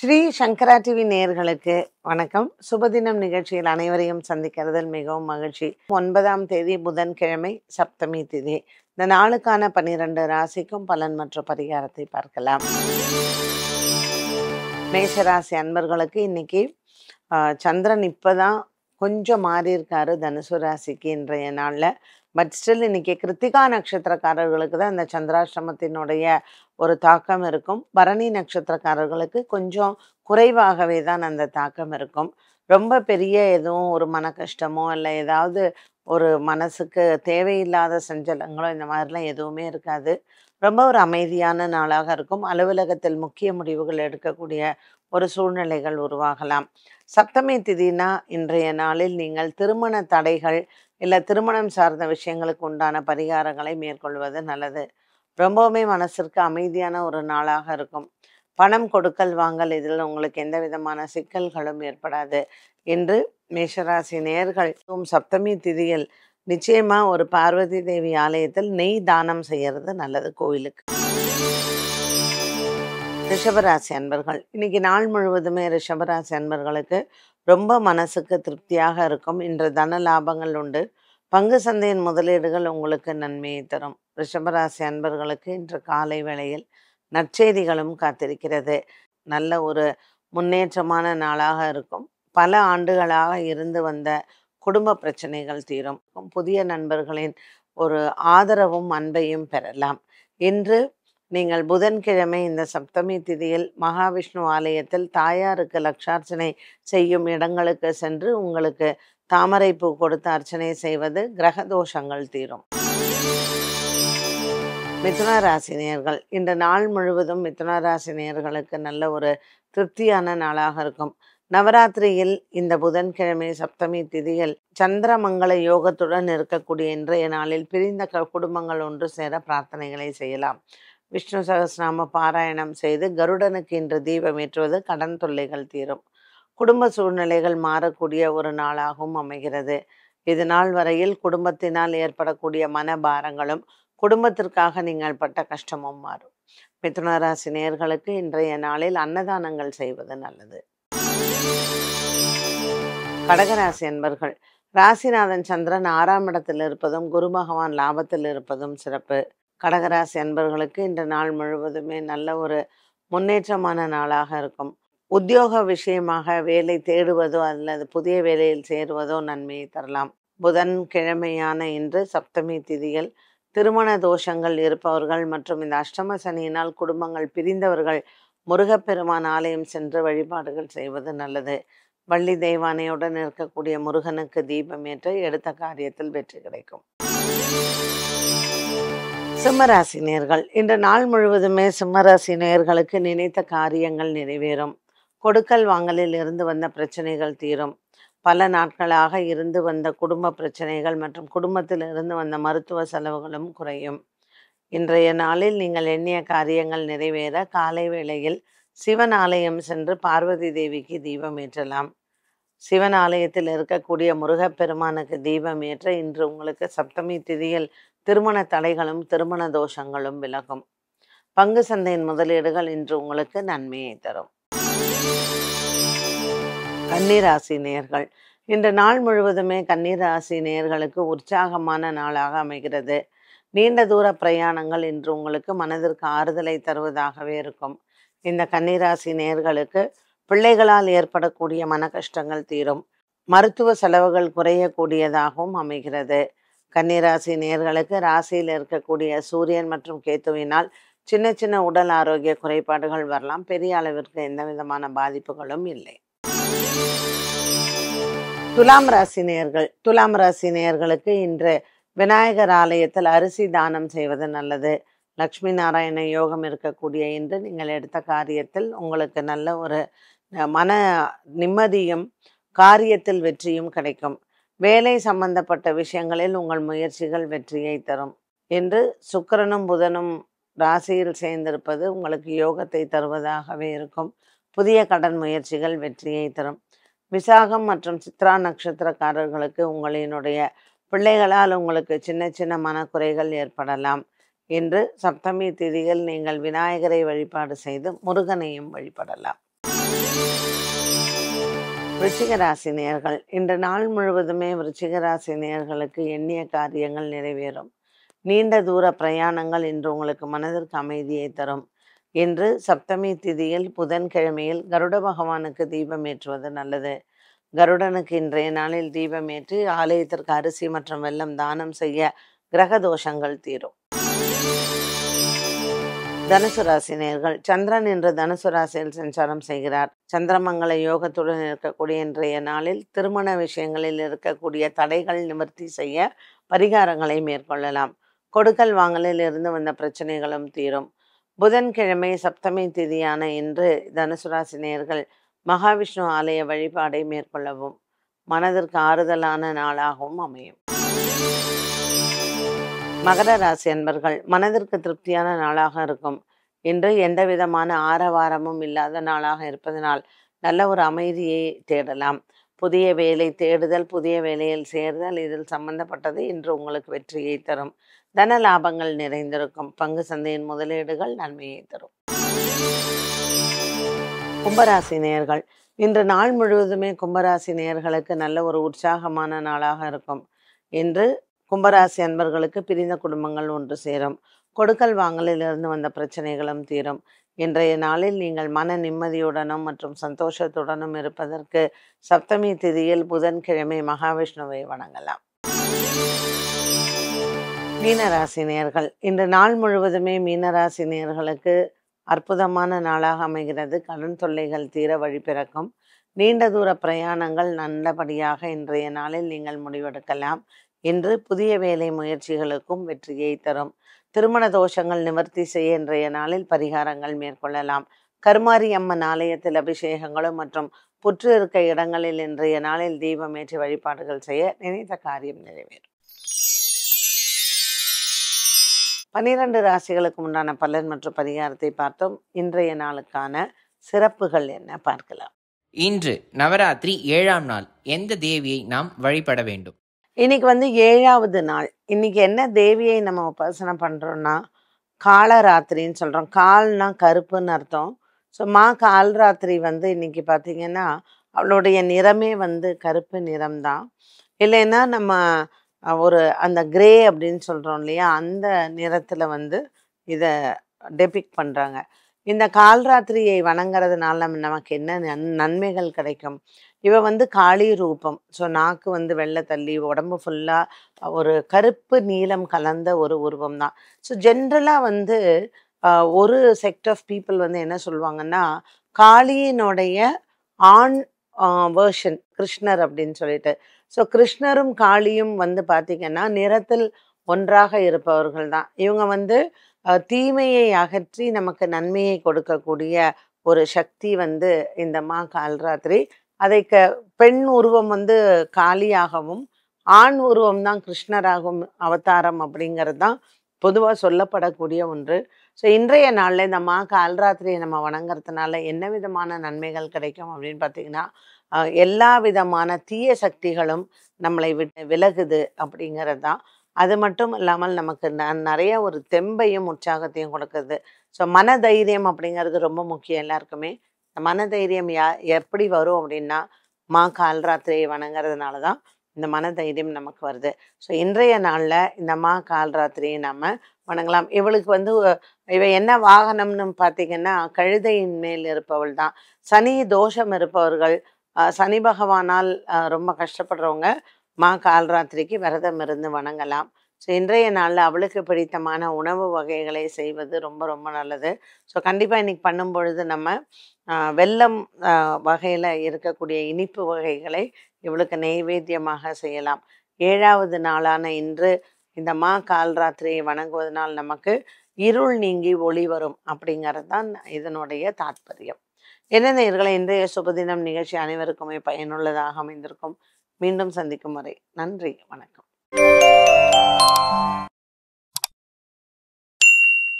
ஸ்ரீ சங்கரா TV நேயர்களுக்கு வணக்கம். சுபதினம் நிகழ்ச்சியில் அனைவரையும் சந்திக்கிறதில் மிகவும் மகிழ்ச்சி. 9ஆம் தேதி புதன்கிழமை, சப்தமி திதி. இந்த நாளுக்கான 12 ராசிக்கும் பலன் மற்றும் பரிகாரத்தை பார்க்கலாம். மேஷராசி அன்பர்களுக்கு இன்னைக்கு சந்திரன் இப்போதான் கொஞ்சம் மாறி இருக்காரு தனுசு ராசிக்கு இன்றைய நாளில். பட் ஸ்டில் இன்னைக்கு கிருத்திகா நட்சத்திரக்காரர்களுக்கு தான் இந்த சந்திராஷ்டமத்தினுடைய ஒரு தாக்கம் இருக்கும். பரணி நட்சத்திரக்காரர்களுக்கு கொஞ்சம் குறைவாகவே தான் அந்த தாக்கம் இருக்கும். ரொம்ப பெரிய எதுவும் ஒரு மன கஷ்டமோ இல்லை ஏதாவது ஒரு மனசுக்கு தேவையில்லாத சஞ்சலங்களோ இந்த மாதிரிலாம் எதுவுமே இருக்காது. ரொம்ப ஒரு அமைதியான நாளாக இருக்கும். அலுவலகத்தில் முக்கிய முடிவுகள் எடுக்கக்கூடிய ஒரு சூழ்நிலைகள் உருவாகலாம். சப்தமி திதினா இன்றைய நாளில் நீங்கள் திருமண தடைகள் இல்லை திருமணம் சார்ந்த விஷயங்களுக்கு உண்டான பரிகாரங்களை மேற்கொள்வது நல்லது. ரொம்பவுமே மனசிற்கு அமைதியான ஒரு நாளாக இருக்கும். பணம் கொடுக்கல் வாங்கல் இதில் உங்களுக்கு எந்த விதமான சிக்கல்களும் ஏற்படாது. இன்று மேஷராசி நேயர்கள் சப்தமி திதியில் நிச்சயமா ஒரு பார்வதி தேவி ஆலயத்தில் நெய் தானம் செய்யறது நல்லது கோவிலுக்கு. ரிஷபராசி அன்பர்கள் இன்னைக்கு நாள் முழுவதுமே ரிஷபராசி அன்பர்களுக்கு ரொம்ப மனசுக்கு திருப்தியாக இருக்கும். இன்று தன லாபங்கள் உண்டு. பங்கு சந்தையின் முதலீடுகள் உங்களுக்கு நன்மையை தரும். ரிஷபராசி அன்பர்களுக்கு இன்று காலை வேளையில் நற்செய்திகளும் காத்திருக்கிறது. நல்ல ஒரு முன்னேற்றமான நாளாக இருக்கும். பல ஆண்டுகளாக இருந்து வந்த குடும்ப பிரச்சனைகள் தீரும். புதிய நண்பர்களின் ஒரு ஆதரவும் அன்பையும் பெறலாம். இன்று நீங்கள் புதன்கிழமை இந்த சப்தமி திதியில் மகாவிஷ்ணு ஆலயத்தில் தாயாருக்கு லட்சார்ச்சனை செய்யும் இடங்களுக்கு சென்று உங்களுக்கு தாமரை பூ கொடுத்து அர்ச்சனை செய்வது கிரக தோஷங்கள் தீரும். மிதுன ராசி நேயர்கள் இன்று நாள் முழுவதும் மிதுன ராசி நேயர்களுக்கு நல்ல ஒரு திருப்தியான நாளாக இருக்கும். நவராத்திரியில் இந்த புதன்கிழமை சப்தமி திதியில் சந்திரமங்கல யோகத்துடன் இருக்கக்கூடிய இன்றைய நாளில் பிரிந்த குடும்பங்கள் ஒன்று சேர பிரார்த்தனைகளை செய்யலாம். விஷ்ணு சகஸ்ரநாம பாராயணம் செய்து கருடனுக்கு இன்று தீபம் ஏற்றுவது கடன் தொல்லைகள் தீரும். குடும்ப சூழ்நிலைகள் மாறக்கூடிய ஒரு நாளாகவும் அமைகிறது. இது நாள் வரையில் குடும்பத்தினால் ஏற்படக்கூடிய மனபாரங்களும் குடும்பத்திற்காக நீங்கள் பட்ட கஷ்டமும் மாறும். மிதுன ராசி நேயர்களுக்கு இன்றைய நாளில் அன்னதானங்கள் செய்வது நல்லது. கடகராசி அன்பர்கள் ராசிநாதன் சந்திரன் 6ஆம் இடத்தில் இருப்பதும் குரு பகவான் லாபத்தில் இருப்பதும் சிறப்பு. கடகராசி அன்பர்களுக்கு இன்று நாள் முழுவதுமே நல்ல ஒரு முன்னேற்றமான நாளாக இருக்கும். உத்தியோக விஷயமாக வேலை தேடுவதோ அல்லது புதிய வேலையில் சேருவதோ நன்மையை தரலாம். புதன்கிழமையான இன்று சப்தமி திதியில் திருமண தோஷங்கள் இருப்பவர்கள் மற்றும் இந்த அஷ்டம சனியினால் குடும்பங்கள் பிரிந்தவர்கள் முருகப்பெருமான் ஆலயம் சென்று வழிபாடுகள் செய்வது நல்லது. வள்ளி தெய்வானையுடன் இருக்கக்கூடிய முருகனுக்கு தீபம் ஏற்ற எடுத்த காரியத்தில் வெற்றி கிடைக்கும். சிம்மராசி நேயர்கள் இன்று நாள் முழுவதுமே சிம்மராசி நேயர்களுக்கு நினைத்த காரியங்கள் நிறைவேறும். கொடுக்கல் வாங்கலில் இருந்து வந்த பிரச்சனைகள் தீரும். பல நாட்களாக இருந்து வந்த குடும்ப பிரச்சனைகள் மற்றும் குடும்பத்தில் இருந்து வந்த மருத்துவ செலவுகளும் குறையும். இன்றைய நாளில் நீங்கள் எண்ணிய காரியங்கள் நிறைவேற காலை வேளையில் சிவன் ஆலயம் சென்று பார்வதி தேவிக்கு தீபம் ஏற்றலாம். சிவன் ஆலயத்தில் இருக்கக்கூடிய முருகப்பெருமானுக்கு தீபம் ஏற்ற இன்று உங்களுக்கு சப்தமி திதியில் திருமண தடைகளும் திருமண தோஷங்களும் விலகும். பங்கு சந்தையின் முதலீடுகள் இன்று உங்களுக்கு நன்மையை தரும். கன்னிராசி நேயர்கள் இன்று நாள் முழுவதுமே கன்னிராசி நேயர்களுக்கு உற்சாகமான நாளாக அமைகிறது. நீண்ட தூர பிரயாணங்கள் இன்று உங்களுக்கு மனதிற்கு ஆறுதலை தருவதாகவே இருக்கும். இந்த கன்னிராசி நேயர்களுக்கு பிள்ளைகளால் ஏற்படக்கூடிய மன கஷ்டங்கள் தீரும். மருத்துவ செலவுகள் குறையக்கூடியதாகவும் அமைகிறது. கன்னிராசி நேயர்களுக்கு ராசியில் இருக்கக்கூடிய சூரியன் மற்றும் கேத்துவினால் சின்ன சின்ன உடல் ஆரோக்கிய குறைபாடுகள் வரலாம். பெரிய அளவிற்கு எந்த விதமான பாதிப்புகளும் இல்லை. துலாம் ராசி நேயர்களுக்கு இன்று விநாயகர் ஆலயத்தில் அரிசி தானம் செய்வது நல்லது. லக்ஷ்மி நாராயண யோகம் இருக்கக்கூடிய இன்று நீங்கள் எடுத்த காரியத்தில் உங்களுக்கு நல்ல ஒரு மன நிம்மதியும் காரியத்தில் வெற்றியும் கிடைக்கும். வேலை சம்பந்தப்பட்ட விஷயங்களில் உங்கள் முயற்சிகள் வெற்றியை தரும். இன்று சுக்கிரனும் புதனும் ராசியில் சேர்ந்திருப்பது உங்களுக்கு யோகத்தை தருவதாகவே இருக்கும். புதிய கடன் முயற்சிகள் வெற்றியை தரும். விசாகம் மற்றும் சித்ரா நட்சத்திரக்காரர்களுக்கு உங்களினுடைய பிள்ளைகளால் உங்களுக்கு சின்ன சின்ன மனக்குறைகள் ஏற்படலாம். இன்று சப்தமி திதியில் நீங்கள் விநாயகரை வழிபாடு செய்து முருகனையும் வழிபடலாம். விருச்சிக ராசி நேயர்கள், இன்று நாள் முழுவதுமே விருச்சிக ராசி நேயர்களுக்கு எண்ணிய காரியங்கள் நிறைவேறும். நீண்ட தூர பிரயாணங்கள் இன்று உங்களுக்கு மனதிற்கு அமைதியை தரும். இன்று சப்தமி திதியில் புதன்கிழமையில் கருட பகவானுக்கு தீபம் ஏற்றுவது நல்லது. கருடனுக்கு இன்றைய நாளில் தீபம் ஏற்றி ஆலயத்திற்கு அரிசி மற்றும் வெல்லம் தானம் செய்ய கிரக தோஷங்கள் தீரும். தனுசு ராசி நேயர்கள், சந்திரன் இன்று தனுசு ராசியில் சஞ்சாரம் செய்கிறார். சந்திரமங்கல யோகத்துடன் இருக்கக்கூடிய இன்றைய நாளில் திருமண விஷயங்களில் இருக்கக்கூடிய தடைகள் நிவர்த்தி செய்ய பரிகாரங்களை மேற்கொள்ளலாம். கொடுக்கல் வாங்கலில் இருந்து வந்த பிரச்சனைகளும் தீரும். புதன்கிழமை சப்தமி திதியான இன்று தனுசு ராசி நேயர்கள் மகாவிஷ்ணு ஆலய வழிபாடை மேற்கொள்ளவும். மனதிற்கு ஆறுதலான நாளாகவும் அமையும். மகர ராசி அன்பர்கள், மனதிற்கு திருப்தியான நாளாக இருக்கும். இன்று எந்த விதமான ஆரவாரமும் இல்லாத நாளாக இருப்பதனால் நல்ல ஒரு அமைதியை தேடலாம். புதிய வேலை தேடுதல், புதிய வேலையில் சேர்தல் இதில் சம்பந்தப்பட்டது இன்று உங்களுக்கு வெற்றியை தரும். தன லாபங்கள் நிறைந்திருக்கும். பங்கு சந்தையின் முதலீடுகள் நன்மையை தரும். கும்பராசி நேயர்கள், இன்று நாள் முழுவதுமே கும்பராசி நேயர்களுக்கு நல்ல ஒரு உற்சாகமான நாளாக இருக்கும். இன்று கும்பராசி அன்பர்களுக்கு பிரிந்த குடும்பங்கள் ஒன்று சேரும். கொடுக்கல் வாங்கலிலிருந்து வந்த பிரச்சனைகளும் தீரும். இன்றைய நாளில் நீங்கள் மன நிம்மதியுடனும் மற்றும் சந்தோஷத்துடனும் இருப்பதற்கு சப்தமி திதியில் புதன்கிழமை மகாவிஷ்ணுவை வணங்கலாம். மீனராசி நேயர்கள், இன்று நாள் முழுவதுமே மீனராசி நேயர்களுக்கு அற்புதமான நாளாக அமைகிறது. கடன் தொல்லைகள் தீர வழி பிறக்கும். நீண்ட தூர பிரயாணங்கள் நல்லபடியாக இன்றைய நாளில் நீங்கள் முடிவெடுக்கலாம். இன்று புதிய வேலை முயற்சிகளுக்கும் வெற்றியை தரும். திருமண தோஷங்கள் நிவர்த்தி செய்ய இன்றைய நாளில் பரிகாரங்கள் மேற்கொள்ளலாம். கருமாரி அம்மன் ஆலயத்தில் அபிஷேகங்களும் மற்றும் புற்று இருக்க இடங்களில் இன்றைய நாளில் தீபம் ஏற்றி வழிபாடுகள் செய்ய நினைத்த காரியம் நிறைவேறும். 12 ராசிகளுக்கு உண்டான பலன் மற்றும் பரிகாரத்தை பார்த்தோம். இன்றைய நாளுக்கான சிறப்புகள் என்ன பார்க்கலாம். இன்று நவராத்திரி 7ஆம் நாள். எந்த தேவியை நாம் வழிபட வேண்டும்? இன்னைக்கு 7வது நாள். இன்னைக்கு என்ன தேவியை நம்ம உபாசனை பண்றோம்னா காலராத்திரின்னு சொல்றோம். கால்னா கருப்புன்னு அர்த்தம். ஸோ கால்ராத்திரி இன்னைக்கு பார்த்தீங்கன்னா அவளுடைய நிறமே கருப்பு நிறம்தான். இல்லைன்னா நம்ம ஒரு அந்த கிரே அப்படின்னு சொல்றோம் இல்லையா, அந்த நிறத்துல இதை டெபிக் பண்றாங்க. இந்த கால்ராத்திரியை வணங்குறதுனால நமக்கு என்ன நன்மைகள் கிடைக்கும்? இவ காளி ரூபம். ஸோ நாக்கு வெள்ளை தள்ளி உடம்பு ஃபுல்லாக ஒரு கருப்பு நீலம் கலந்த ஒரு உருவம் தான். ஸோ ஜென்ரலாக ஒரு செக்ட் ஆஃப் பீப்புள் என்ன சொல்லுவாங்கன்னா, காளியினுடைய ஆண் வேர்ஷன் கிருஷ்ணர் அப்படின்னு சொல்லிட்டு. ஸோ கிருஷ்ணரும் காளியும் பார்த்திங்கன்னா நிறத்தில் ஒன்றாக இருப்பவர்கள் தான். இவங்க தீமையை அகற்றி நமக்கு நன்மையை கொடுக்கக்கூடிய ஒரு சக்தி இந்த கால்ராத்திரி. அதை பெண் உருவம் காளியாகவும் ஆண் உருவம் தான் கிருஷ்ணராகும் அவதாரம் அப்படிங்கிறது தான் பொதுவாக சொல்லப்படக்கூடிய ஒன்று. ஸோ இன்றைய நாளில் இந்த கால்ராத்திரியை நம்ம வணங்குறதுனால என்ன விதமான நன்மைகள் கிடைக்கும் அப்படின்னு பார்த்தீங்கன்னா, எல்லா விதமான தீய சக்திகளும் நம்மளை விலகுது அப்படிங்கிறது தான். அது மட்டும் இல்லாமல் நமக்கு நிறைய ஒரு தெம்பையும் உற்சாகத்தையும் கொடுக்குது. ஸோ மனதைரியம் அப்படிங்கிறது ரொம்ப முக்கியம் எல்லாருக்குமே. மனதைரியம் எப்படி வரும் அப்படின்னா கால்ராத்திரியை வணங்குறதுனால தான் இந்த மனதைரியம் நமக்கு வருது. ஸோ இன்றைய நாளில் இந்த கால்ராத்திரியை நம்ம வணங்கலாம். இவளுக்கு இவ என்ன வாகனம்னு பார்த்தீங்கன்னா கழுதையின் மேல் இருப்பவள் தான். சனி தோஷம் இருப்பவர்கள், சனி பகவானால் ரொம்ப கஷ்டப்படுறவங்க கால்ராத்திரிக்கு விரதம் இருந்து வணங்கலாம். ஸோ இன்றைய நாளில் அவளுக்கு பிடித்தமான உணவு வகைகளை செய்வது ரொம்ப ரொம்ப நல்லது. ஸோ கண்டிப்பாக இன்றைக்கி பண்ணும் பொழுது நம்ம வெல்லம் வகையில் இருக்கக்கூடிய இனிப்பு வகைகளை இவளுக்கு நெய்வேத்தியமாக செய்யலாம். 7வது நாளான இன்று இந்த கால்ராத்திரியை வணங்குவதனால் நமக்கு இருள் நீங்கி ஒளி வரும் அப்படிங்கிறது தான் இதனுடைய தாற்பயம். என்ன நேயர்களே, இன்றைய சுபதினம் நிகழ்ச்சி அனைவருக்குமே பயனுள்ளதாக அமைந்திருக்கும். மீண்டும் சந்திக்கும் வரை நன்றி, வணக்கம்.